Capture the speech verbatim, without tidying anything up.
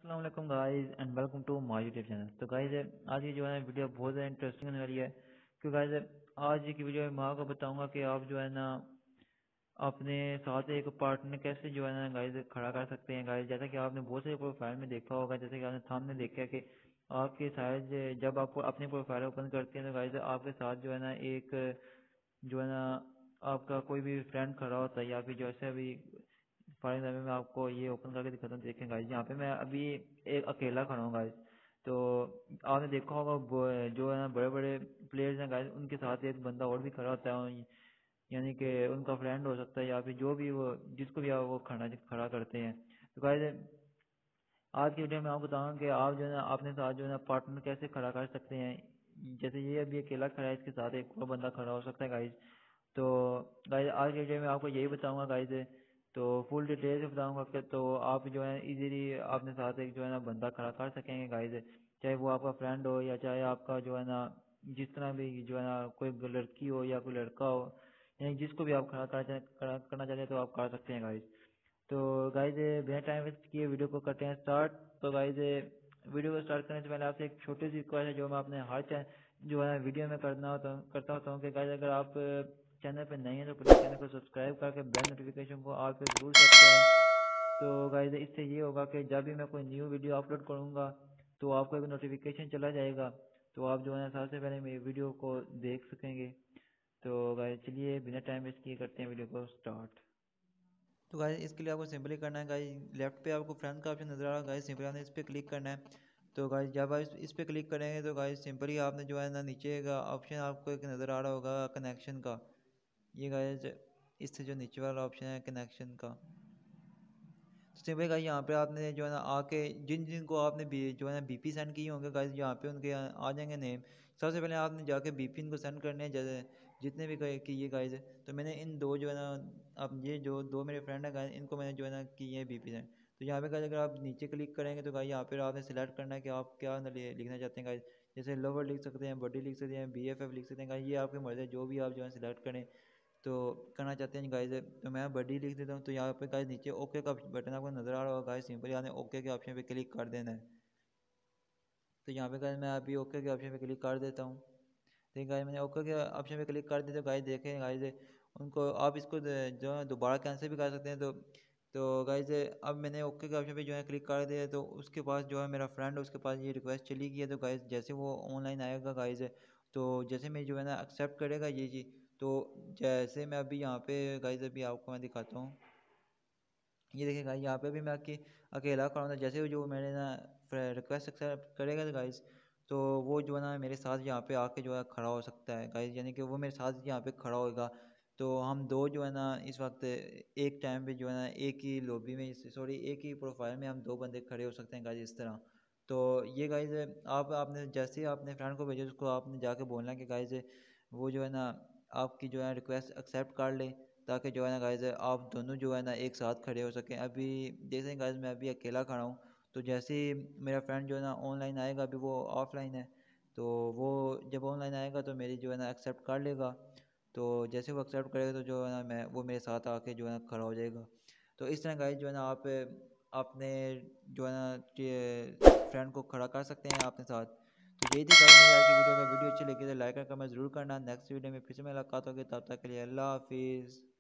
अस्सलाम वालेकुम guys and welcome to my YouTube channel. तो गाइस आज की जो है वीडियो बहुत ज़्यादा इंटरेस्टिंग होने वाली है, क्योंकि गाइस आज की वीडियो में मैं आपको बताऊंगा कि आप जो है ना अपने साथ एक पार्टनर कैसे जो है ना गाइस खड़ा कर सकते हैं। गाइस जैसा कि आपने बहुत सारे प्रोफाइल में देखा होगा, जैसे कि आपने सामने देखा कि आपके साइज जब आप अपनी प्रोफाइल ओपन करते हैं तो गाइस आपके साथ जो है ना एक जो है ना आपका कोई भी फ्रेंड खड़ा होता है, या फिर जैसे अभी फॉर एग्जाम्पल मैं आपको ये ओपन करके दिखाता हूँ। देखें गाइस, यहाँ पे मैं अभी एक अकेला खड़ा हूँ गाइस। तो आपने देखा होगा वो- जो है ना बड़े बड़े प्लेयर्स हैं गाइस, उनके साथ एक बंदा और भी खड़ा होता है, यानी कि उनका फ्रेंड हो सकता है या फिर जो भी वो जिसको भी आप वो खड़ा खड़ा करते हैं। तो गाइस आज की वीडियो में आपको बताऊंगा कि आप जो है ना अपने साथ जो है ना पार्टनर कैसे खड़ा कर सकते हैं। जैसे ये अभी अकेला खड़ा है, इसके साथ एक और बंदा खड़ा हो सकता है गाइस। तो गाइस आज की वीडियो में आपको यही बताऊंगा गाइस, तो फुल डिटेल से बताऊंगा कि तो आप जो है इजीली अपने साथ एक जो है ना बंदा खड़ा कर सकेंगे गाइस, चाहे वो आपका फ्रेंड हो या चाहे आपका जो है ना जिस तरह भी जो है ना कोई लड़की हो या कोई लड़का हो, यानी जिसको भी आप खड़ा करना खड़ा करना चाहते हैं तो आप कर सकते हैं गाइस। तो गाइस बिना टाइम वेस्ट किए वीडियो को करते हैं स्टार्ट। तो गाइस वीडियो को स्टार्ट करने से पहले आपसे एक छोटी सी रिक्वेस्ट है जो मैं अपने हर चैनल जो है वीडियो में करना होता हूँ करता होता हूँ कि गाइस अगर आप चैनल पे नए हैं तो प्लीज़ चैनल को सब्सक्राइब करके बेल नोटिफिकेशन को ऑल पे जरूर सेट करें। तो गाइस इससे ये होगा कि जब भी मैं कोई न्यू वीडियो अपलोड करूँगा तो आपको एक नोटिफिकेशन चला जाएगा, तो आप जो है सबसे पहले मेरी वीडियो को देख सकेंगे। तो गाइस चलिए बिना टाइम वेस्ट किए करते हैं वीडियो को स्टार्ट। तो गाइस इसके लिए आपको सिंपली करना है गाइस, लेफ्ट पे आपको फ्रेंड का ऑप्शन नजर आ रहा है गाइस, सिंपली आपने इस पर क्लिक करना है। तो गाइस जब आप इस पर क्लिक करेंगे तो गाइस सिंपली आपने जो है ना नीचे का ऑप्शन आपको एक नज़र आ रहा होगा कनेक्शन का। ये गाइस इससे जो नीचे वाला ऑप्शन है कनेक्शन का, तो सिंपली गाइस यहाँ पे आपने जो है ना आके जिन जिन को आपने बी जो है ना बीपी सेंड किए होंगे गाइस, यहाँ पे उनके आ जाएंगे नेम। सबसे पहले आपने जाके बीपी इनको सेंड करने हैं, जैसे जितने भी किए गाइस। तो मैंने इन दो जो है ना अब ये जो दो मेरे फ्रेंड है गाइस, इनको मैंने जो है ना किए हैं बीपी सेंड। तो यहाँ पे गाइस अगर आप नीचे क्लिक करेंगे तो गाइस यहाँ पे आपने सेलेक्ट करना है कि आप क्या लिखना चाहते हैं गाइस। जैसे लवर लिख सकते हैं, बॉडी लिख सकते हैं, बी एफ एफ लिख सकते हैं गाइस, ये आपकी मर्ज़ी है जो भी आप जो है सिलेक्ट करें तो करना चाहते हैं गाइस। तो मैं बॉडी लिख देता हूँ। तो यहाँ पे गाइस नीचे ओके का बटन आपको नजर आ रहा होगा गाइस, सिंपली आपने ओके के ऑप्शन पे क्लिक कर देना है। तो यहाँ पे गाइस मैं अभी ओके के ऑप्शन पे क्लिक कर देता हूँ। ठीक है गाइस, मैंने ओके के ऑप्शन पे क्लिक कर दिया। तो गाइस देखें गाइस उनको आप इसको जो है दोबारा कैंसिल भी कर सकते हैं। तो तो गाइस अब मैंने ओके के ऑप्शन पे जो है क्लिक कर दिया, तो उसके पास जो है मेरा फ्रेंड है उसके पास ये रिक्वेस्ट चली गई है। तो गाइस जैसे वो ऑनलाइन आएगा गाइस, तो जैसे मैं जो है ना एक्सेप्ट करेगा ये चीज़, तो जैसे मैं अभी यहाँ पे गाइस अभी आपको मैं दिखाता हूँ। ये देखिए गाइस यहाँ पे भी मैं अके, अकेला खड़ा हूँ। जैसे जो मैंने ना रिक्वेस्ट एक्सेप्ट करेगा तो गाइस, तो वो जो है ना मेरे साथ यहाँ पे आके जो है खड़ा हो सकता है गाइस, यानी कि वो मेरे साथ यहाँ पे खड़ा होगा। तो हम दो जो है ना इस वक्त एक टाइम पे जो है ना एक ही लॉबी में सॉरी एक ही प्रोफाइल में हम दो बंदे खड़े हो सकते हैं गाइस, इस तरह। तो ये गाइस आप आपने जैसे ही आपने फ्रेंड को भेजा उसको आपने जाके बोलना कि गाइस वो जो है ना आपकी जो है रिक्वेस्ट एक्सेप्ट कर ले, ताकि जो है ना गाइस आप दोनों जो है ना एक साथ खड़े हो सकें। अभी जैसे गाइस मैं अभी अकेला खड़ा हूँ, तो जैसे ही मेरा फ्रेंड जो है ना ऑनलाइन आएगा, अभी वो ऑफलाइन है, तो वो जब ऑनलाइन आएगा तो मेरी जो है ना एक्सेप्ट कर लेगा। तो जैसे वो एक्सेप्ट करेगा तो जो है ना मैं वो मेरे साथ आके जो है ना खड़ा हो जाएगा। तो इस तरह गाइस जो है ना आप अपने जो है ना फ्रेंड को खड़ा कर सकते हैं अपने साथ। तो यही थी गाइस मेरी आज की वीडियो। का वीडियो अच्छी लगी तो लाइक और कमेंट जरूर करना। नेक्स्ट वीडियो में फिर से मुलाकात होगी, तब तक के लिए अल्लाह हाफिज़।